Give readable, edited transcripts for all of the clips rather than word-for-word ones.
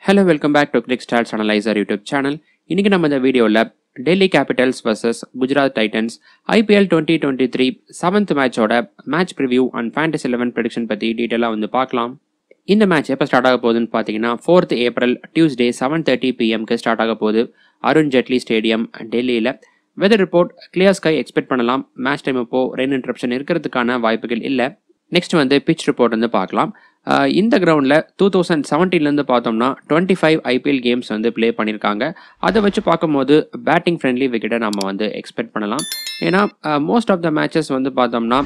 Hello, welcome back to Quick Stats Analyser YouTube channel. இன்னைக்கு நம்ம இந்த வீடியோல Delhi Capitals vs Gujarat Titans IPL 2023 7th மேட்சோட match preview and fantasy 11 prediction பத்தி டீடைலா வந்து பார்க்கலாம். இந்த மேட்ச் எப்போ ஸ்டார்ட் ஆக போகுதுன்னு பார்த்தீங்கன்னா 4th April Tuesday 7:30 PM க்கு ஸ்டார்ட் ஆக போகுது அருண் ஜெட்லி ஸ்டேடியம் டெல்லியில. Weather report clear sky expect பண்ணலாம். மேட்ச் டைம் இப்போ ரெயின் இன்டரப்ஷன் இருக்கிறதுக்கான வாய்ப்புகள் இல்லை. நெக்ஸ்ட் வந்து பிச் ரிப்போர்ட் வந்து பார்க்கலாம். இந்த கிரவுண்டில் 2017 பார்த்தோம்னா 25 ஐபிஎல் கேம்ஸ் வந்து ப்ளே பண்ணியிருக்காங்க. அதை வச்சு பார்க்கும்போது பேட்டிங் ஃப்ரெண்ட்லி விக்கெட்டை நம்ம வந்து எக்ஸ்பெக்ட் பண்ணலாம். ஏன்னா மோஸ்ட் ஆஃப் த மேட்சஸ் வந்து பார்த்தோம்னா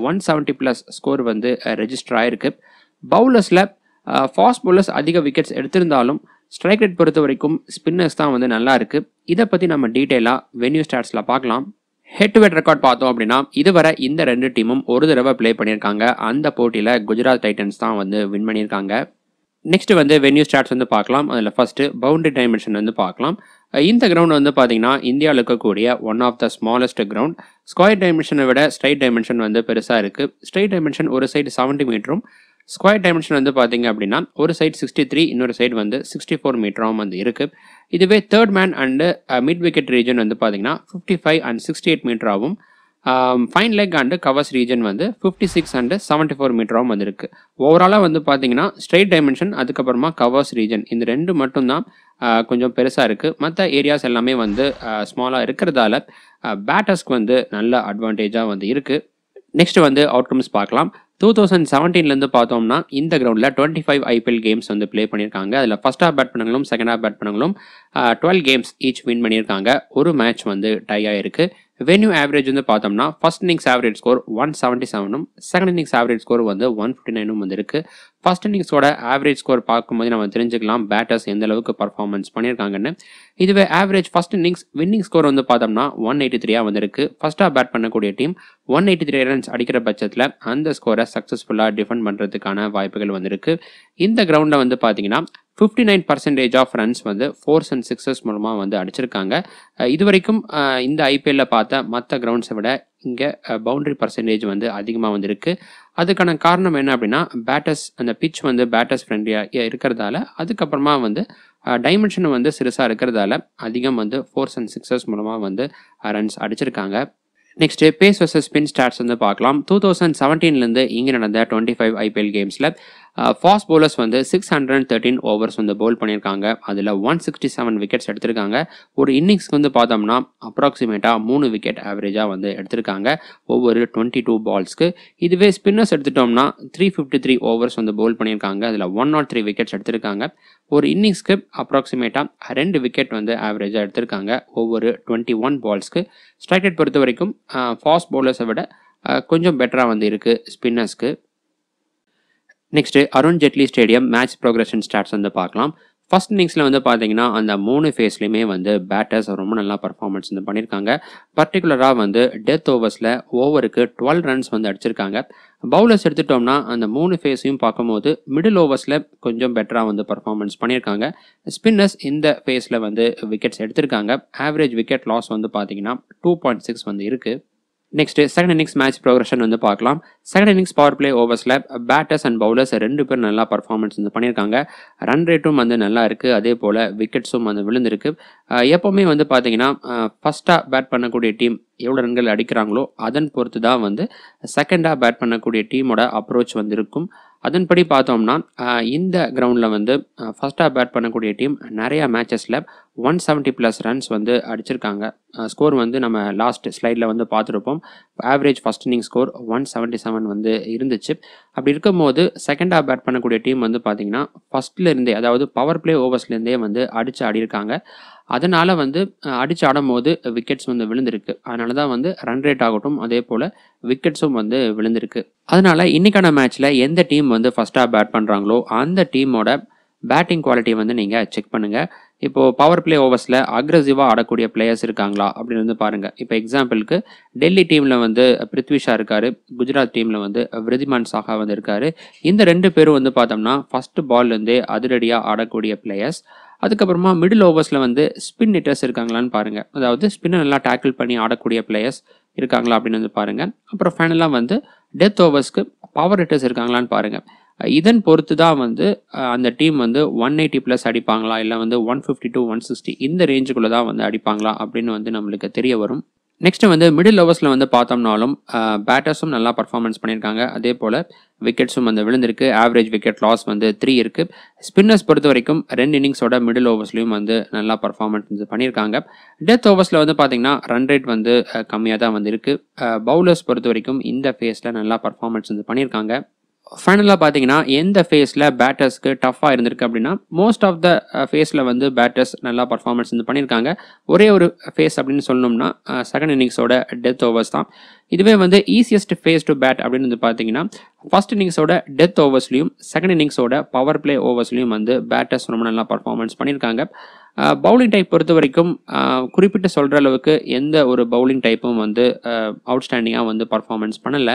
170+ ஸ்கோர் வந்து ரெஜிஸ்டர் ஆயிருக்கு. பவுலர்ஸில் ஃபாஸ்ட் பவுலர்ஸ் அதிக விக்கெட்ஸ் எடுத்திருந்தாலும் ஸ்ட்ரைக் ரேட் பொறுத்த வரைக்கும் ஸ்பின்னர்ஸ் தான் வந்து நல்லா இருக்கு. இதை பற்றி நம்ம டீட்டெயிலாக வென்யூ ஸ்டாட்ஸில் பார்க்கலாம். ஹெட் டு ஹெட் ரெக்கார்ட் பார்த்தோம் அப்படின்னா இதுவரை இந்த ரெண்டு டீமும் ஒரு தடவை ப்ளே பண்ணியிருக்காங்க. அந்த போட்டியில் குஜராத் டைட்டன்ஸ் தான் வந்து வின் பண்ணியிருக்காங்க. நெக்ஸ்ட் வந்து வென்யூ ஸ்டாட்ஸ் வந்து பார்க்கலாம். அதில் ஃபர்ஸ்ட் பவுண்டரி டைமென்ஷன் வந்து பார்க்கலாம். இந்த கிரவுண்ட் வந்து பார்த்தீங்கன்னா இந்தியாவில் இருக்கக்கூடிய one of the smallest ground. Square டைமென்ஷனை விட ஸ்ட்ரைட் டைமென்ஷன் வந்து பெருசாக இருக்குது. ஸ்ட்ரைட் டைமென்ஷன் ஒரு சைடு 70 மீட்டரும், ஸ்கொயர் டைமென்ஷன் வந்து பார்த்தீங்க அப்படின்னா ஒரு சைடு 63, இன்னொரு சைடு வந்து 64 மீட்டரும் வந்து இருக்குது. இதுவே third man and mid wicket region வந்து பார்த்தீங்கன்னா 55 and 68 மீட்டராகவும், fine leg and covers region வந்து 56 and 74 மீட்டராகவும் வந்து இருக்குது. ஓவராலாக வந்து பார்த்தீங்கன்னா ஸ்ட்ரைட் டைமென்ஷன் அதுக்கப்புறமா கவர்ஸ் ரீஜன் இந்த ரெண்டு மட்டும்தான் கொஞ்சம் பெருசாக இருக்குது. மற்ற ஏரியாஸ் எல்லாமே வந்து ஸ்மாலாக இருக்கிறதால பேட்டர்ஸ்க்கு வந்து நல்ல அட்வான்டேஜாக வந்து இருக்குது. நெக்ஸ்ட் வந்து அவுட்கம்ஸ் பார்க்கலாம். 2017 பார்த்தோம்னா இந்த கிரவுண்டில் 25 ஐபிஎல் கேம்ஸ் வந்து ப்ளே பண்ணியிருக்காங்க. அதில் ஃபர்ஸ்ட் ஹாஃப் பேட் பண்ணங்களும் செகண்ட் ஹாஃப் பேட் பண்ணங்களும் 12 கேம்ஸ் ஈச் வின் பண்ணியிருக்காங்க. ஒரு மேட்ச் வந்து டை ஆயிருக்கு. வென்யூ ஆவரேஜ் வந்து பார்த்தோம்னா ஃபர்ஸ்ட் இன்னிங்ஸ் ஆவரேஜ் ஸ்கோர் 177ம், செகண்ட் இன்னிங்ஸ் ஆவரேஜ் ஸ்கோர் வந்து 159ம் வந்து இருக்கு. ஃபர்ஸ்ட் இன்னிங்ஸோட ஆவரேஜ் ஸ்கோர் பார்க்கும்போது நம்ம தெரிஞ்சுக்கலாம் பேட்டர்ஸ் எந்த அளவுக்கு பர்ஃபார்மன்ஸ் பண்ணியிருக்காங்கன்னு. இதுவே average first innings winning score வந்து பார்த்தோம்னா 183 வந்திருக்கு. ஃபர்ஸ்ட் ஹாஃப் பேட் பண்ணக்கூடிய டீம் 183 ரன்ஸ் அடிக்கிற பட்சத்தில் அந்த ஸ்கோரை சக்ஸஸ்ஃபுல்லாக டிஃபெண்ட் பண்ணுறதுக்கான வாய்ப்புகள் வந்திருக்கு. இந்த கிரவுண்டில் வந்து பார்த்தீங்கன்னா 59% ஆஃப் ரன்ஸ் வந்து 4s and 6s மூலமாக வந்து அடிச்சிருக்காங்க. இது வரைக்கும் இந்த ஐபிஎல்ல பார்த்த மற்ற கிரவுண்ட்ஸை விட இங்கே பவுண்டரி பர்சன்டேஜ் வந்து அதிகமாக வந்துருக்கு. அதுக்கான காரணம் என்ன அப்படின்னா பேட்டர்ஸ் அந்த பிச் வந்து பேட்டர்ஸ் ஃப்ரெண்ட்லியாக இருக்கிறதால, அதுக்கப்புறமா வந்து டைமென்ஷன் வந்து சிறுசாக இருக்கிறதால அதிகம் வந்து 4s and 6s மூலமாக வந்து ரன்ஸ் அடிச்சிருக்காங்க. Next pace versus spin stats வந்து பார்க்கலாம். 2017 இங்கே நடந்த 25 ஐபிஎல் கேம்ஸில் ஃபாஸ்ட் பவுலர்ஸ் வந்து 613 ஓவர்ஸ் வந்து பவுல் பண்ணியிருக்காங்க. அதில் 167 விக்கெட்ஸ் எடுத்திருக்காங்க. ஒரு இன்னிங்ஸ்க்கு வந்து பார்த்தோம்னா அப்ராக்சிமேட்டாக 3 விக்கெட் ஆவரேஜாக வந்து எடுத்திருக்காங்க ஒவ்வொரு 22 பால்ஸ்க்கு. இதுவே ஸ்பின்னர்ஸ் எடுத்துட்டோம்னா 353 ஓவர்ஸ் வந்து பவுல் பண்ணியிருக்காங்க. அதில் 103 விக்கெட்ஸ் எடுத்திருக்காங்க. ஒரு இன்னிங்ஸ்க்கு அப்ராக்சிமேட்டாக 2 விக்கெட் வந்து ஆவரேஜாக எடுத்திருக்காங்க ஒவ்வொரு 21 பால்ஸ்க்கு. ஸ்ட்ரைக் ரேட் பொறுத்த வரைக்கும் ஃபாஸ்ட் பவுலர்ஸை விட கொஞ்சம் பெட்டராக வந்து இருக்குது ஸ்பின்னர்ஸ்க்கு. Next Arun Jaitley stadium match progression stats வந்து பார்க்கலாம். ஃபர்ஸ்ட் இன்னிங்ஸில் வந்து பார்த்தீங்கன்னா அந்த 3 ஃபேஸ்லையுமே வந்து பேட்டர்ஸ் ரொம்ப நல்லா பர்ஃபார்மன்ஸ் வந்து பண்ணியிருக்காங்க. பர்டிகுலராக வந்து டெத் ஓவர்ஸில் ஓவருக்கு 12 ரன்ஸ் வந்து அடிச்சிருக்காங்க. பவுலர்ஸ் எடுத்துட்டோம்னா அந்த 3 ஃபேஸையும் பார்க்கும்போது மிடில் ஓவர்ஸில் கொஞ்சம் பெட்டராக வந்து பர்ஃபார்மன்ஸ் பண்ணியிருக்காங்க. ஸ்பின்னர்ஸ் இந்த ஃபேஸில் வந்து விக்கெட்ஸ் எடுத்திருக்காங்க. ஆவரேஜ் விக்கெட் லாஸ் வந்து பார்த்தீங்கன்னா 2.6 வந்து இருக்குது. Next second innings match progression வந்து பார்க்கலாம். செகண்ட் இன்னிங்ஸ் பவர் பிளே ஓவர்ஸில் பேட்டர்ஸ் அண்ட் பவுலர்ஸ் 2 பேர் நல்லா பர்ஃபார்மன்ஸ் வந்து பண்ணியிருக்காங்க. ரன் ரேட்டும் வந்து நல்லா இருக்குது. அதே போல் விக்கெட்ஸும் வந்து விழுந்திருக்கு. எப்போவுமே வந்து பார்த்தீங்கன்னா ஃபர்ஸ்ட்டாக பேட் பண்ணக்கூடிய டீம் எவ்வளோ ரன்கள் அடிக்கிறாங்களோ அதன் பொறுத்து தான் வந்து செகண்டாக பேட் பண்ணக்கூடிய டீமோட அப்ரோச் வந்து இருக்கும். அதன்படி பார்த்தோம்னா இந்த கிரவுண்டில் வந்து ஃபர்ஸ்ட்டாக பேட் பண்ணக்கூடிய டீம் நிறையா மேட்சஸில் 170+ ரன்ஸ் வந்து அடிச்சிருக்காங்க. ஸ்கோர் வந்து நம்ம லாஸ்ட் ஸ்லைடில் வந்து பார்த்துருப்போம். ஆவரேஜ் ஃபர்ஸ்ட் இன்னிங் ஸ்கோர் 177 வந்து இருந்துச்சு. அப்படி இருக்கும்போது செகண்டாக பேட் பண்ணக்கூடிய டீம் வந்து பார்த்தீங்கன்னா ஃபர்ஸ்ட்லேருந்தே, அதாவது பவர் பிளே ஓவர்ஸ்லேருந்தே வந்து அடித்து ஆடிருக்காங்க. அதனால் வந்து அடித்து ஆடும்போது விக்கெட்ஸ் வந்து விழுந்திருக்கு. அதனால தான் வந்து ரன் ரேட் ஆகட்டும் அதே போல் விக்கெட்ஸும் வந்து விழுந்திருக்கு. அதனால் இன்றைக்கான மேட்ச்சில் எந்த டீம் வந்து ஃபர்ஸ்ட்டாக பேட் பண்ணுறாங்களோ அந்த டீமோட பேட்டிங் குவாலிட்டி வந்து நீங்கள் செக் பண்ணுங்கள். இப்போது பவர் பிளே ஓவர்ஸில் அக்ரெசிவாக ஆடக்கூடிய பிளேயர்ஸ் இருக்காங்களா அப்படின்னு வந்து பாருங்கள். இப்போ எக்ஸாம்பிளுக்கு டெல்லி டீமில் வந்து பிருத்வி ஷா இருக்கார். குஜராத் டீமில் வந்து விருதிமான் சாஹா வந்து இருக்கார். இந்த 2 பேரும் வந்து பார்த்தோம்னா ஃபர்ஸ்ட் பால்லேருந்தே அதிரடியாக ஆடக்கூடிய பிளேயர்ஸ். அதுக்கப்புறமா மிடில் ஓவர்ஸில் வந்து ஸ்பின் ஹிட்டர்ஸ் இருக்காங்களான்னு பாருங்கள். அதாவது ஸ்பின்னை நல்லா டேக்கிள் பண்ணி ஆடக்கூடிய பிளேயர்ஸ் இருக்காங்களா அப்படின்னு வந்து பாருங்கள். அப்புறம் ஃபைனலாக வந்து டெத் ஓவர்ஸ்க்கு பவர் ஹிட்டர்ஸ் இருக்காங்களான்னு பாருங்கள். இதன் பொறுத்து தான் வந்து அந்த டீம் வந்து 180+ அடிப்பாங்களா, இல்லை வந்து 150 to 160 இந்த ரேஞ்சுக்குள்ளே தான் வந்து அடிப்பாங்களா அப்படின்னு வந்து நம்மளுக்கு தெரிய வரும். நெக்ஸ்ட் வந்து மிடில் ஓவர்ஸில் வந்து பார்த்தோம்னாலும் பேட்டர்ஸும் நல்லா பர்ஃபார்மன்ஸ் பண்ணியிருக்காங்க. அதே போல் விக்கெட்ஸும் வந்து விழுந்திருக்கு. ஆவரேஜ் விக்கெட் லாஸ் வந்து 3 இருக்குது. ஸ்பின்னர்ஸ் பொறுத்த வரைக்கும் 2 இன்னிங்ஸோட மிடில் ஓவர்ஸ்லையும் வந்து நல்லா பர்ஃபார்மன்ஸ் வந்து பண்ணியிருக்காங்க. டெத் ஓவர்ஸில் வந்து பார்த்தீங்கன்னா ரன் ரேட் வந்து கம்மியாக தான் வந்து இருக்குது. பவுலர்ஸ் பொறுத்த வரைக்கும் இந்த ஃபேஸில் நல்லா பர்ஃபார்மன்ஸ் வந்து பண்ணியிருக்காங்க. ஃபைனலாக பார்த்தீங்கன்னா எந்த ஃபேஸில் பேட்டர்ஸ்க்கு டஃப்பாக இருந்திருக்கு அப்படின்னா மோஸ்ட் ஆஃப் த ஃபேஸில் வந்து பேட்டர்ஸ் நல்லா பர்ஃபார்மன்ஸ் வந்து பண்ணியிருக்காங்க. ஒரே ஒரு ஃபேஸ் அப்படின்னு சொல்லணும்னா செகண்ட் இன்னிங்ஸோட டெத் ஓவர்ஸ் தான். இதுவே வந்து ஈஸியஸ்ட் ஃபேஸ் டு பேட் அப்படின்னு வந்து பார்த்தீங்கன்னா ஃபர்ஸ்ட் இன்னிங்ஸோட டெத் ஓவர்ஸ்லையும் செகண்ட் இன்னிங்ஸோட பவர் பிளே ஓவர்ஸ்லையும் வந்து பேட்டர்ஸ் ரொம்ப நல்லா பர்ஃபார்மன்ஸ் பண்ணியிருக்காங்க. பவுலிங் டைப் பொறுத்த வரைக்கும் குறிப்பிட்டு சொல்கிற அளவுக்கு எந்த ஒரு பவுலிங் டைப்பும் வந்து அவுட்ஸ்டாண்டிங்காக வந்து பர்ஃபார்மன்ஸ் பண்ணலை.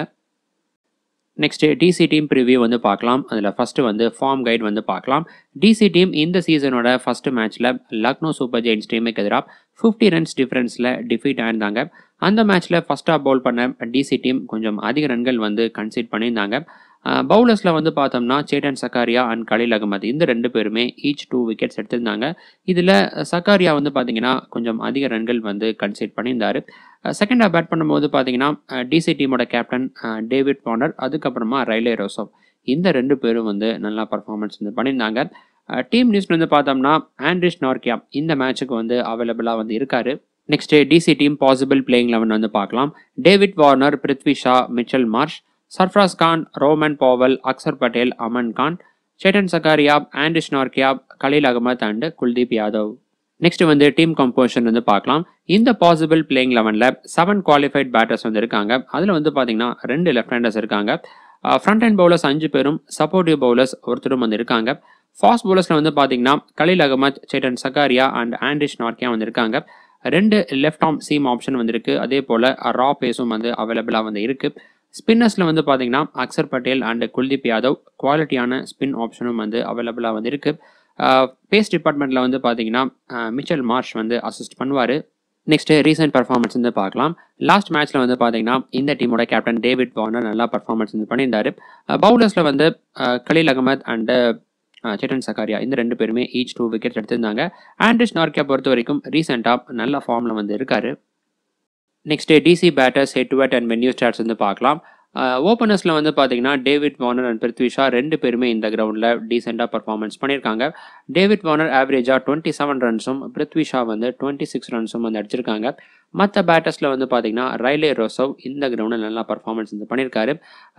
நெக்ஸ்ட் டிசி டீம் ப்ரிவியூ வந்து பார்க்கலாம். அதில் ஃபஸ்ட்டு வந்து ஃபார்ம் கைட் வந்து பார்க்கலாம். டிசி டீம் இந்த சீசனோட ஃபர்ஸ்ட் மேட்ச்சில் லக்னோ சூப்பர் ஜெயின்ஸ் டீமுக்கு எதிராக 50 ரன்ஸ் டிஃப்ரென்ஸில் டிஃபீட் ஆயிருந்தாங்க. அந்த மேட்ச்சில் ஃபர்ஸ்ட் ஆஃப் பவுல் பண்ண டிசி டீம் கொஞ்சம் அதிக ரன்கள் வந்து கன்சீட் பண்ணியிருந்தாங்க. பவுலர்ஸில் வந்து பார்த்தோம்னா சேட்டன் சக்காரியா அண்ட் கலீல் அகமது இந்த 2 பேருமே ஈச் 2 விக்கெட்ஸ் எடுத்திருந்தாங்க. இதில் சக்காரியா வந்து பார்த்தீங்கன்னா கொஞ்சம் அதிக ரன்கள் வந்து கன்சீட் பண்ணியிருந்தார். செகண்ட் பேட் பண்ணும்போது பார்த்தீங்கன்னா டிசி டீமோட கேப்டன் டேவிட் வார்னர், அதுக்கப்புறமா ரைலே ரோசோவ் இந்த 2 பேரும் வந்து நல்லா பர்ஃபார்மன்ஸ் வந்து பண்ணியிருந்தாங்க. டீம் நியூஸ்ல வந்து பார்த்தோம்னா ஆண்ட்ரிஸ் நார்கியா இந்த மேட்சுக்கு வந்து அவைலபிளாக வந்து இருக்காரு. Next DC team possible playing 11 வந்து பார்க்கலாம். David Warner, Prithvi Shaw, Mitchell Marsh, Sarfaraz Khan, Rovman Powell, Axar Patel, Aman Khan, Chetan Sakariya, Anrich Nortje, Khaleel Ahmed and Kuldeep Yadav. Next வந்து டீம் கம்போசிஷன் வந்து பார்க்கலாம். இந்த பாசிபிள் பிளேயிங் 11ல் 7 குவாலிஃபைட் பேட்டர்ஸ் வந்து இருக்காங்க. அதில் வந்து பார்த்தீங்கன்னா 2 லெஃப்ட் ஹேண்டர்ஸ் இருக்காங்க. ஃப்ரண்ட் ஹேண்ட் பவுலர்ஸ் 5 பேரும், சப்போர்ட்டிவ் பவுலர்ஸ் ஒருத்தரும் வந்து இருக்காங்க. ஃபாஸ்ட் பவுலர்ஸில் வந்து பார்த்தீங்கன்னா Khaleel Ahmed, Chetan Sakariya and Anrich Nortje வந்து இருக்காங்க. 2 லெஃப்ட் ஆர்ம் சீம் ஆப்ஷன் வந்து இருக்குது. அதே போல் ரா பேஸும் வந்து அவைலபிளாக வந்து இருக்குது. ஸ்பின்னர்ஸில் வந்து பார்த்தீங்கன்னா அக்சர் பட்டேல் அண்ட் குல்தீப் யாதவ் குவாலிட்டியான ஸ்பின் ஆப்ஷனும் வந்து அவைலபிளாக வந்து இருக்குது. பேஸ் டிபார்ட்மெண்ட்டில் வந்து பார்த்தீங்கன்னா மிச்சல் மார்ஷ் வந்து அசிஸ்ட் பண்ணுவார். நெக்ஸ்ட் ரீசெண்ட் பர்ஃபார்மன்ஸ் வந்து பார்க்கலாம். லாஸ்ட் மேட்ச்சில் வந்து பார்த்தீங்கன்னா இந்த டீமோட கேப்டன் டேவிட் வார்னர் நல்லா பர்ஃபார்மன்ஸ் வந்து பண்ணியிருந்தார். பவுலர்ஸில் வந்து கலீல் அகமத் அண்ட் சேட்டன் சக்காரியா இந்த 2 பேருமே ஈச் 2 விக்கெட்ஸ் எடுத்திருந்தாங்க. ஆண்ட்ரிஸ் நார்கியா பொறுத்த வரைக்கும் ரீசெண்டாக நல்ல ஃபார்மில் வந்து இருக்காரு. Next DC batters head to head and venue stats வந்து பார்க்கலாம். ஓப்பனர்ஸில் வந்து பார்த்தீங்கன்னா David Warner and Prithvi Shaw 2 பேருமே இந்த கிரவுண்டில் டீசெண்டாக பர்ஃபார்மன்ஸ் பண்ணியிருக்காங்க. டேவிட் வார்னர் ஆவரேஜாக 27 ரன்ஸும், பிருத்வி ஷா வந்து 26 ரன்ஸும் வந்து அடிச்சிருக்காங்க. மற்ற பேட்டர்ஸில் வந்து பார்த்தீங்கன்னா ரைலே ரோசோவ் இந்த கிரவுண்டில் நல்லா பர்ஃபார்மன்ஸ் வந்து பண்ணியிருக்காரு.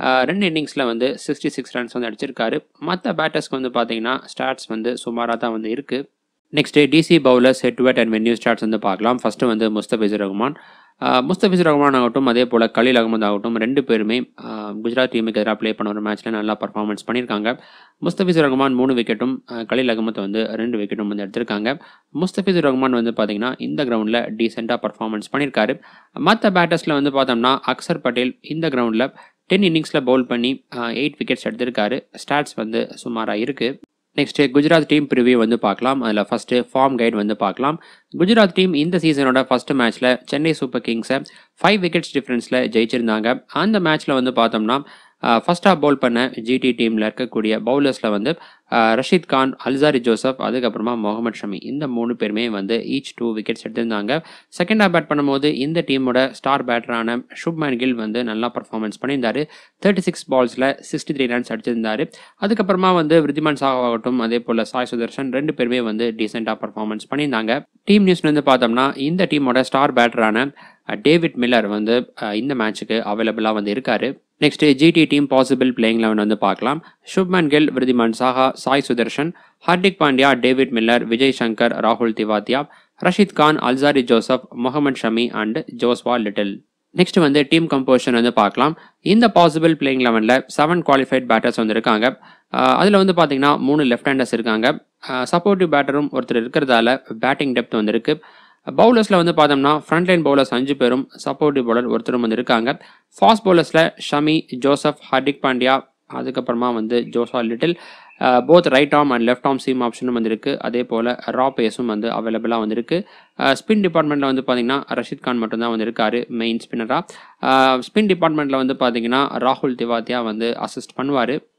2 இன்னிங்ஸில் வந்து 66 ரன்ஸ் வந்து அடிச்சிருக்காரு. மற்ற பேட்டர்ஸ்க்கு வந்து பார்த்தீங்கன்னா ஸ்டாட்ஸ் வந்து சுமாராக தான் வந்து இருக்குது. Next DC bowlers head to head and venue stats வந்து பார்க்கலாம். ஃபர்ஸ்ட் வந்து முஸ்தபிசுர் ரஹ்மான். முஸ்தபிசுர் ரஹ்மான் ஆகட்டும், அதே போல் கலீல் அகமது ஆகட்டும், 2 பேருமே குஜராத் டீமுக்கு எதிராக ப்ளே பண்ண ஒரு மேட்ச்சில் நல்லா பர்ஃபார்மன்ஸ் பண்ணியிருக்காங்க. முஸ்தபிசுர் ரஹ்மான் 3 விக்கெட்டும், கலீல் அகமத் வந்து 2 விக்கெட்டும் வந்து எடுத்திருக்காங்க. முஸ்தபிசுர் ரஹ்மான் வந்து பார்த்தீங்கன்னா இந்த கிரவுண்டில் டீசெண்டாக பர்ஃபார்மன்ஸ் பண்ணியிருக்காரு. மற்ற பேட்டர்ஸில் வந்து பார்த்தோம்னா அக்சர் பட்டேல் இந்த கிரவுண்டில் 10 இன்னிங்ஸில் பவுல் பண்ணி 8 விக்கெட்ஸ் எடுத்திருக்காரு. ஸ்டாட்ஸ் வந்து சுமாராக இருக்குது. நெக்ஸ்ட் குஜராத் டீம் ப்ரிவியூ வந்து பார்க்கலாம். அதில் ஃபஸ்ட்டு ஃபார்ம் கைட் வந்து பார்க்கலாம். குஜராத் டீம் இந்த சீசனோட ஃபர்ஸ்ட் மேட்ச்சில் சென்னை சூப்பர் கிங்ஸை 5 விக்கெட்ஸ் டிஃப்ரென்ஸில் ஜெயிச்சிருந்தாங்க. அந்த மேட்ச்சில் வந்து பார்த்தோம்னா ஃபர்ஸ்ட் ஆஃப் பவுல் பண்ண ஜிடி டீமில் இருக்கக்கூடிய பவுலர்ஸில் வந்து ரஷீத் கான், அல்சாரி ஜோசப், அதுக்கப்புறமா முகமது ஷமி இந்த 3 பேருமே வந்து ஈச் 2 விக்கெட்ஸ் எடுத்திருந்தாங்க. செகண்ட் ஆஃப் பேட் பண்ணும்போது இந்த டீமோட ஸ்டார் பேட்டரான சுப்மன் கில் வந்து நல்லா பர்ஃபார்மன்ஸ் பண்ணியிருந்தார். 36 பால்ஸில் 63 ரன்ஸ் அடிச்சிருந்தார். அதுக்கப்புறமா வந்து விருத்திமான் சாஹா ஆகட்டும், அதே போல் சாய் சுதர்ஷன் 2 பேருமே வந்து டீசெண்டாக பர்ஃபார்மன்ஸ் பண்ணியிருந்தாங்க. டீம் நியூஸ்ல வந்து பார்த்தோம்னா இந்த டீமோட ஸ்டார் பேட்டரான டேவிட் மில்லர் வந்து இந்த மேட்சுக்கு அவைலபிளாக வந்து இருக்காரு. Next GT team possible playing 11 வந்து பார்க்கலாம். சுப்மன் கில், விருத்திமான் சாஹா, சாய் சுதர்ஷன், ஹார்திக் பாண்டியா, டேவிட் மில்லர், விஜய் சங்கர், ராகுல் Tewatia, Rashid Khan, Alzarri Joseph, Mohammed Shami and Joshua Little. Next வந்து டீம் கம்போசிஷன் வந்து பார்க்கலாம். இந்த பாசிபிள் பிளேயிங் 11ல் 7 குவாலிஃபைட் பேட்டர்ஸ் வந்து இருக்காங்க. அதில் வந்து பார்த்தீங்கன்னா 3 லெஃப்ட் ஹேண்டர்ஸ் இருக்காங்க. சப்போர்ட்டிவ் பேட்டரும் ஒருத்தர் இருக்கிறதால பேட்டிங் டெப்த் வந்து இருக்குது. பவுலர்ஸில் வந்து பார்த்தோம்னா ஃப்ரண்ட் லைன் பவுலர்ஸ் 5 பேரும், சப்போர்ட்டிவ் பவுலர் ஒருத்தரும் வந்து இருக்காங்க. ஃபாஸ்ட் பவுலர்ஸில் ஷமி, ஜோசப், ஹார்திக் பாண்டியா, அதுக்கப்புறமா வந்து Joshua Little, both right arm and left arm seam ஆப்ஷனும் வந்து இருக்குது. அதே போல் ரா பேஸும் வந்து அவைலபிளாக வந்து இருக்குது. ஸ்பின் டிபார்ட்மெண்ட்டில் வந்து பார்த்தீங்கன்னா ரஷீத் கான் மட்டும்தான் வந்து இருக்காரு மெயின் ஸ்பின்னராக. ஸ்பின் டிபார்ட்மெண்ட்டில் வந்து பார்த்தீங்கன்னா ராகுல் திவாத்தியா வந்து அசிஸ்ட் பண்ணுவார்.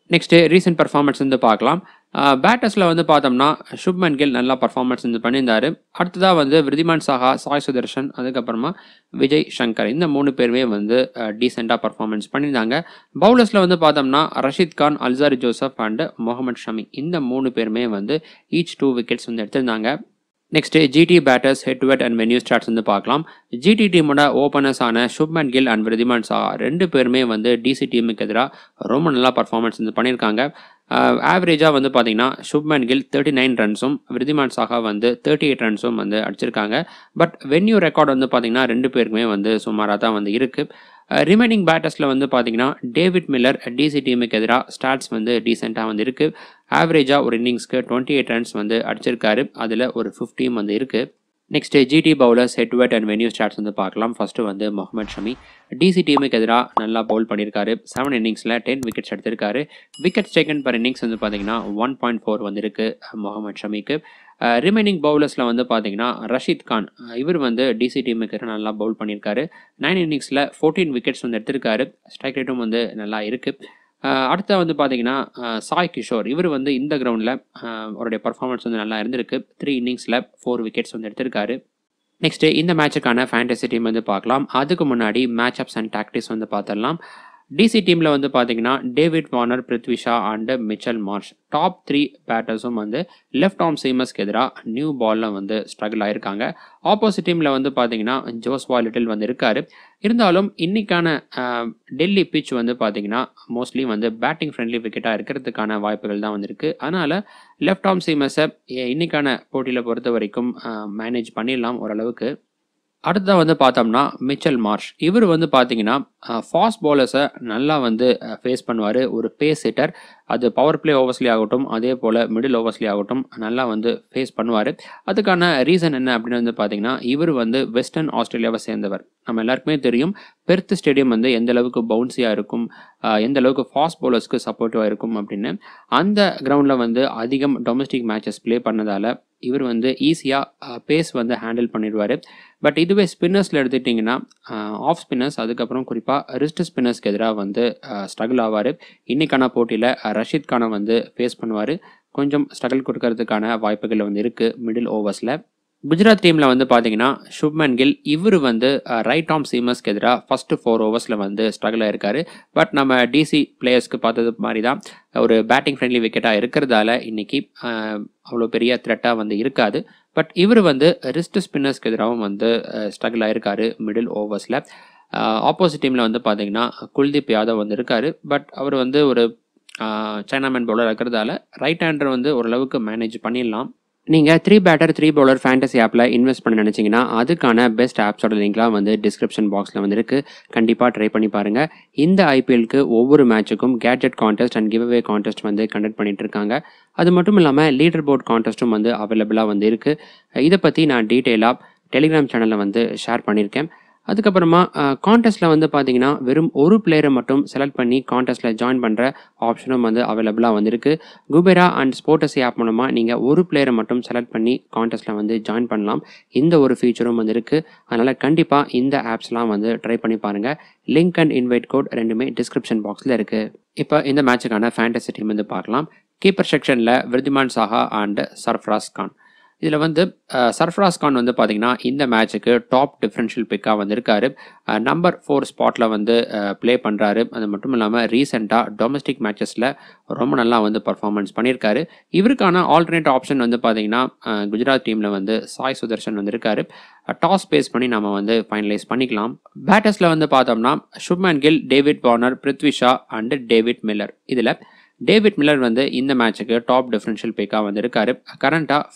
நெக்ஸ்ட் ரீசெண்ட் பர்ஃபார்மன்ஸ் வந்து பார்க்கலாம். பேட்டர்ஸில் வந்து பார்த்தோம்னா சுப்மன் கில் நல்லா பர்ஃபார்மன்ஸ் வந்து பண்ணியிருந்தாரு. அடுத்ததாக வந்து விருதிமான் சாஹா, சாய் சுதர்ஷன், அதுக்கப்புறமா விஜய் சங்கர் இந்த 3 பேருமே வந்து டீசெண்டாக பர்ஃபார்மன்ஸ் பண்ணியிருந்தாங்க. பவுலர்ஸில் வந்து பார்த்தோம்னா Rashid Khan, Alzarri Joseph and Mohammed Shami இந்த 3 பேருமே வந்து ஈச் 2 விக்கெட்ஸ் வந்து எடுத்திருந்தாங்க. Next GT batters head to head and venue stats வந்து பார்க்கலாம். ஜிடி டீமோட ஓப்பனர்ஸான சுப்மன் கில் அண்ட் விருதிமான் சாஹா 2 பேருமே வந்து டிசி டீமுக்கு எதிராக ரொம்ப நல்லா பர்ஃபார்மன்ஸ் வந்து பண்ணியிருக்காங்க. ஆவரேஜாக வந்து பார்த்தீங்கன்னா சுப்மன் கில் 39 ரன்ஸும் விருதிமான் சாஹா வந்து 38 ரன்ஸும் வந்து அடிச்சிருக்காங்க. பட் வென்யூ ரெக்கார்ட் வந்து பார்த்தீங்கன்னா 2 பேருக்குமே வந்து சுமாராக தான் வந்து இருக்குது. ரிமைனிங் பேட்டர்ஸில் வந்து பார்த்தீங்கன்னா டேவிட் மில்லர் டிசி டீமுக்கு எதிராக ஸ்டாட்ஸ் வந்து டீசெண்டாக வந்து இருக்குது. ஆவரேஜாக ஒரு இன்னிங்ஸ்க்கு 28 ரன்ஸ் வந்து அடிச்சிருக்காரு. அதில் ஒரு 50 வந்து இருக்குது. Next GT bowlers head to head and venue stats வந்து பார்க்கலாம். ஃபர்ஸ்ட்டு வந்து முகமது ஷமி டிசி டீமுக்கு எதிராக நல்லா பவுல் பண்ணியிருக்காரு. 7 இன்னிங்ஸில் 10 விக்கெட்ஸ் எடுத்திருக்காரு. விக்கெட்ஸ் டேக்கன் பர் இன்னிங்ஸ் வந்து பார்த்தீங்கன்னா 1.4 வந்து இருக்குது முகமது ஷமிக்கு. ரிமைனிங் பவுலர்ஸில் வந்து பார்த்தீங்கன்னா ரஷீத் கான் இவர் வந்து டிசி டீமுக்கு நல்லா பவுல் பண்ணியிருக்காரு. 9 இன்னிங்ஸில் 14 விக்கெட்ஸ் வந்து எடுத்திருக்காரு. ஸ்ட்ரைக் ரேட்டும் வந்து நல்லா இருக்குது. அடுத்த வந்து பார்த்தீங்கன்னா சாய் கிஷோர் இவர் வந்து இந்த கிரவுண்டில் அவருடைய பர்ஃபார்மன்ஸ் வந்து நல்லா இருந்திருக்கு. 3 இன்னிங்ஸில் 4 விக்கெட்ஸ் வந்து எடுத்திருக்காரு. நெக்ஸ்ட்டு இந்த மேட்சுக்கான ஃபேண்டசி டீம் வந்து பார்க்கலாம். அதுக்கு முன்னாடி மேட்ச் அப்ஸ் அண்ட் டாக்டிக்ஸ் வந்து பார்த்துடலாம். டிசி டீமில் வந்து பார்த்தீங்கன்னா David Warner, Prithvi Shaw and Mitchell Marsh top 3 பேட்டர்ஸும் வந்து லெஃப்ட் ஆர்ம் சீமர்ஸ்க்கு எதிராக நியூ பாலில் வந்து ஸ்ட்ரகிள் ஆயிருக்காங்க. ஆப்போசிட் டீமில் வந்து பார்த்தீங்கன்னா ஜோஸ்வா லிட்டில் வந்து இருக்காரு. இருந்தாலும் இன்னைக்கான டெல்லி பிச் வந்து பார்த்தீங்கன்னா மோஸ்ட்லி வந்து பேட்டிங் ஃப்ரெண்ட்லி விக்கெட்டாக இருக்கிறதுக்கான வாய்ப்புகள் தான் வந்திருக்கு. அதனால் லெஃப்ட் ஆர்ம் சீமர்ஸை இன்னைக்கான போட்டியில் பொறுத்த வரைக்கும் மேனேஜ் பண்ணிடலாம் ஓரளவுக்கு. அடுத்ததாக வந்து பார்த்தோம்னா மிச்சல் மார்ஷ் இவர் வந்து பார்த்தீங்கன்னா ஃபாஸ்ட் பவுலர்ஸை நல்லா வந்து ஃபேஸ் பண்ணுவார். ஒரு பேஸ் ஹிட்டர், அது பவர் பிளே ஓவர்ஸ்லேயே ஆகட்டும், அதே போல் மிடில் ஓவர்ஸ்லேயே ஆகட்டும் நல்லா வந்து ஃபேஸ் பண்ணுவார். அதுக்கான ரீசன் என்ன அப்படின்னு வந்து பார்த்தீங்கன்னா இவர் வந்து வெஸ்டர்ன் ஆஸ்திரேலியாவை சேர்ந்தவர். நம்ம எல்லாருக்குமே தெரியும் பெர்த் ஸ்டேடியம் வந்து எந்த அளவுக்கு பவுன்ஸியாக இருக்கும், எந்த அளவுக்கு ஃபாஸ்ட் பவுலர்ஸ்க்கு சப்போர்ட்டிவாக இருக்கும் அப்படின்னு. அந்த கிரவுண்டில் வந்து அதிகம் டொமஸ்டிக் மேட்சஸ் ப்ளே பண்ணதால் இவர் வந்து ஈஸியாக பேஸ் வந்து ஹேண்டில் பண்ணிடுவார். பட் இதுவே ஸ்பின்னர்ஸில் எடுத்துட்டிங்கன்னா ஆஃப் ஸ்பின்னர்ஸ், அதுக்கப்புறம் குறிப்பாக ரிஸ்ட் ஸ்பின்னர்ஸ்க்கு எதிராக வந்து ஸ்ட்ரகிள் ஆவார். இன்னைக்கான போட்டியில் ரஷீத் கானை வந்து ஃபேஸ் பண்ணுவார். கொஞ்சம் ஸ்ட்ரகிள் கொடுக்கறதுக்கான வாய்ப்புகள் வந்து இருக்குது மிடில் ஓவர்ஸில். குஜராத் டீமில் வந்து பார்த்தீங்கன்னா சுப்மன் கில் இவர் வந்து ரைட் ஆர்ம் சீமர்ஸ்க்கு எதிராக ஃபஸ்ட்டு 4 ஓவர்ஸில் வந்து ஸ்ட்ரகிள் ஆயிருக்காரு. பட் நம்ம டிசி பிளேயர்ஸ்க்கு பார்த்தது மாதிரி தான் ஒரு பேட்டிங் ஃப்ரெண்ட்லி விக்கெட்டாக இருக்கிறதால இன்னைக்கு அவ்வளோ பெரிய த்ரெட்டாக வந்து இருக்காது. பட் இவர் வந்து ரிஸ்ட் ஸ்பின்னர்ஸ்க்கு எதிராகவும் வந்து ஸ்ட்ரகிள் ஆயிருக்காரு மிடில் ஓவர்ஸில். ஆப்போசிட் டீமில் வந்து பார்த்தீங்கன்னா குல்தீப் யாதவ் வந்து இருக்காரு. பட் அவர் வந்து ஒரு சைனாமேன் பவுலர் இருக்கிறதால ரைட் ஹேண்டர் வந்து ஓரளவுக்கு மேனேஜ் பண்ணிடலாம். நீங்கள் 3 பேட்டர் 3 பவுலர் ஃபேண்டசி ஆப்பில் இன்வெஸ்ட் பண்ண நினச்சிங்கன்னா அதுக்கான பெஸ்ட் ஆப்ஸோட லிங்க்லாம் வந்து டிஸ்கிரிப்ஷன் பாக்ஸில் வந்து இருக்குது. கண்டிப்பாக ட்ரை பண்ணி பாருங்கள். இந்த ஐபிஎல்க்கு ஒவ்வொரு மேட்சுக்கும் gadget contest and give away contest வந்து கண்டக்ட் பண்ணிட்டு இருக்காங்க. அது மட்டும் இல்லாமல் லீடர் போர்ட் கான்டெஸ்ட்டும் வந்து அவைலபிளாக வந்து இருக்குது. இதை பற்றி நான் டீட்டெயிலாக டெலிகிராம் சேனலில் வந்து ஷேர் பண்ணியிருக்கேன். அதுக்கப்புறமா கான்டெஸ்ட்டில் வந்து பார்த்தீங்கன்னா வெறும் ஒரு பிளேயரை மட்டும் செலக்ட் பண்ணி கான்டெஸ்ட்டில் ஜாயின் பண்ணுற ஆப்ஷனும் வந்து அவைலபிளாக வந்திருக்கு. குபேரா அண்ட் ஸ்போர்ட்ஸ் ஆப் மூலமாக நீங்கள் ஒரு பிளேயரை மட்டும் செலக்ட் பண்ணி கான்டெஸ்ட்டில் வந்து ஜாயின் பண்ணலாம். இந்த ஒரு ஃபீச்சரும் வந்து இருக்குது. அதனால் கண்டிப்பாக இந்த ஆப்ஸ்லாம் வந்து ட்ரை பண்ணி பாருங்கள். லிங்க் அண்ட் இன்வைட் கோட் ரெண்டுமே டிஸ்கிரிப்ஷன் பாக்ஸில் இருக்குது. இப்போ இந்த மேட்சுக்கான ஃபேண்டசி டீம் வந்து பார்க்கலாம். கீப்பர் செக்ஷனில் விருதிமான் சாஹா அண்ட் சர்ஃப்ராஸ் கான். இதில் வந்து சர்ஃப்ராஸ் கான் வந்து பார்த்தீங்கன்னா இந்த மேட்சுக்கு டாப் டிஃப்ரென்ஷியல் பிக்காக வந்திருக்காரு. நம்பர் 4 ஸ்பாட்டில் வந்து ப்ளே பண்ணுறாரு. அது மட்டும் இல்லாமல் ரீசெண்டாக டொமஸ்டிக் மேட்சஸில் ரொம்ப நல்லா வந்து பர்ஃபார்மன்ஸ் பண்ணியிருக்காரு. இவருக்கான ஆல்டர்னேட் ஆப்ஷன் வந்து பார்த்தீங்கன்னா குஜராத் டீமில் வந்து சாய் சுதர்ஷன் வந்திருக்காரு. டாஸ் பேஸ் பண்ணி நம்ம வந்து ஃபைனலைஸ் பண்ணிக்கலாம். பேட்டர்ஸில் வந்து பார்த்தோம்னா Shubman Gill, David Warner, Prithvi Shaw and David Miller. இதில் டேவிட் மில்லர் வந்து இந்த மேட்சுக்கு டாப் டிஃபரன்ஷியல் பிக்காக வந்திருக்காரு. கரண்ட்டாக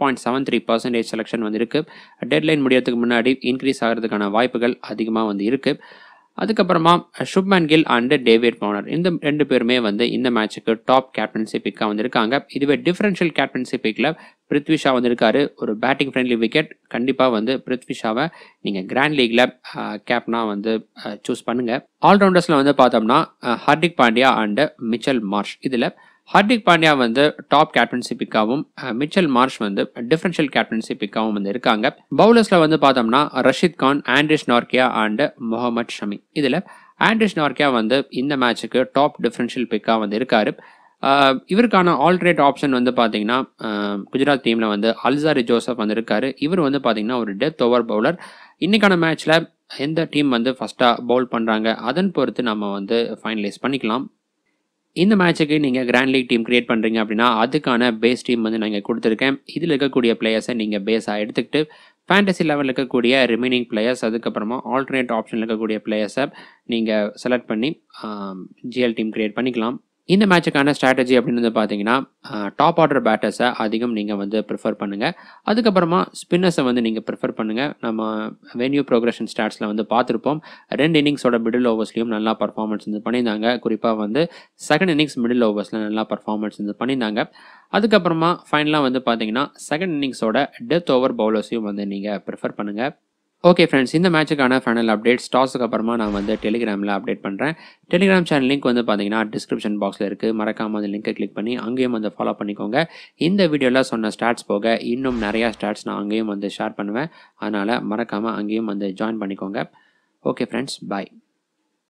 14.73% செலெக்ஷன் வந்திருக்கு. டெட்லைன் முடியறதுக்கு முன்னாடி இன்க்ரீஸ் ஆகிறதுக்கான வாய்ப்புகள் அதிகமாக வந்து இருக்குது. அதுக்கப்புறமா Shubman Gill and David Warner இந்த 2 பேருமே வந்து இந்த மேட்சுக்கு டாப் கேப்டன்சி பிக்காக வந்திருக்காங்க. இதுவே டிஃபரன்ஷியல் கேப்டன்சி பிக்கில் பிருத்வி ஷா வந்திருக்காரு. ஒரு பேட்டிங் ஃப்ரெண்ட்லி விக்கெட். கண்டிப்பாக வந்து பிருத்வி ஷாவை நீங்கள் கிராண்ட் லீக்ல கேப்டனாக வந்து சூஸ் பண்ணுங்கள். ஆல்ரவுண்டர்ஸில் வந்து பார்த்தோம்னா Hardik Pandya and Mitchell Marsh. இதில் ஹார்திக் பாண்டியா வந்து டாப் கேப்டன்சி பிக்காகவும் மிச்சல் மார்ஷ் வந்து டிஃபரன்ஷியல் கேப்டன்சி பிக்காகவும் வந்து இருக்காங்க. பவுலர்ஸில் வந்து பார்த்தோம்னா Rashid Khan, Anrich Nortje and Mohammed Shami. இதில் ஆண்ட்ரிஸ் நார்க்கியா வந்து இந்த மேட்ச்சுக்கு டாப் டிஃபரன்ஷியல் பிக்காக வந்து இருக்காரு. இவருக்கான ஆல்டர்னேட் ஆப்ஷன் வந்து பார்த்தீங்கன்னா குஜராத் டீமில் வந்து அல்சாரி ஜோசப் வந்து இருக்காரு. இவர் வந்து பார்த்தீங்கன்னா ஒரு டெத் ஓவர் பவுலர். இன்றைக்கான மேட்ச்சில் எந்த டீம் வந்து ஃபஸ்ட்டாக பவுல் பண்ணுறாங்க அதன் பொறுத்து நம்ம வந்து ஃபைனலைஸ் பண்ணிக்கலாம். இந்த மேட்ச்சுக்கு நீங்கள் கிராண்ட் லீக் டீம் கிரியேட் பண்ணுறீங்க அப்படின்னா அதுக்கான பேஸ் டீம் வந்து நான் இங்கே கொடுத்துருக்கேன். இதில் இருக்கக்கூடிய பிளேயர்ஸை நீங்கள் பேஸாக எடுத்துக்கிட்டு ஃபேண்டசி லெவலில் இருக்கக்கூடிய ரிமைனிங் பிளேயர்ஸ் அதுக்கப்புறமா ஆல்டர்னேட் ஆப்ஷனில் இருக்கக்கூடிய பிளேயர்ஸை நீங்கள் செலக்ட் பண்ணி ஜிஎல் டீம் கிரியேட் பண்ணிக்கலாம். இந்த மேட்சுக்கான ஸ்ட்ராட்டஜி அப்படின்னு வந்து பார்த்தீங்கன்னா டாப் ஆர்டர் பேட்டர்ஸை அதிகம் நீங்கள் வந்து ப்ரிஃபர் பண்ணுங்கள். அதுக்கப்புறமா ஸ்பின்னர்ஸை வந்து நீங்கள் ப்ரிஃபர் பண்ணுங்கள். நம்ம வென்யூ ப்ரோக்ரஷன் ஸ்டாட்ஸில் வந்து பார்த்துருப்போம். 2 இன்னிங்ஸோட மிடில் ஓவர்ஸ்லையும் நல்லா பர்ஃபார்மன்ஸ் வந்து பண்ணியிருந்தாங்க. குறிப்பாக வந்து செகண்ட் இன்னிங்ஸ் மிடில் ஓவர்ஸில் நல்லா பர்ஃபார்மன்ஸ் வந்து பண்ணியிருந்தாங்க. அதுக்கப்புறமா ஃபைனலாக வந்து பார்த்தீங்கன்னா செகண்ட் இன்னிங்ஸோட டெத் ஓவர் பவுலர்ஸையும் வந்து நீங்கள் ப்ரிஃபர் பண்ணுங்கள். ஓகே ஃப்ரெண்ட்ஸ், இந்த மேட்சுக்கான ஃபைனல் அப்டேட் டாஸுக்கு அப்புறமா நான் வந்து டெலிகிராமில் அப்டேட் பண்ணுறேன். டெலிகிராம் சேனல் லிங்க் வந்து பார்த்தீங்கன்னா டிஸ்கிரிப்ஷன் பாக்ஸில் இருக்குது. மறக்காமல் அந்த லிங்கை கிளிக் பண்ணி அங்கேயும் வந்து ஃபாலோ பண்ணிக்கோங்க. இந்த வீடியோவில் சொன்ன ஸ்டாட்ஸ் போக இன்னும் நிறையா ஸ்டாட்ஸ் நான் அங்கேயும் வந்து ஷேர் பண்ணுவேன். அதனால் மறக்காமல் அங்கேயும் வந்து ஜாயின் பண்ணிக்கோங்க. ஓகே ஃப்ரெண்ட்ஸ், பாய்.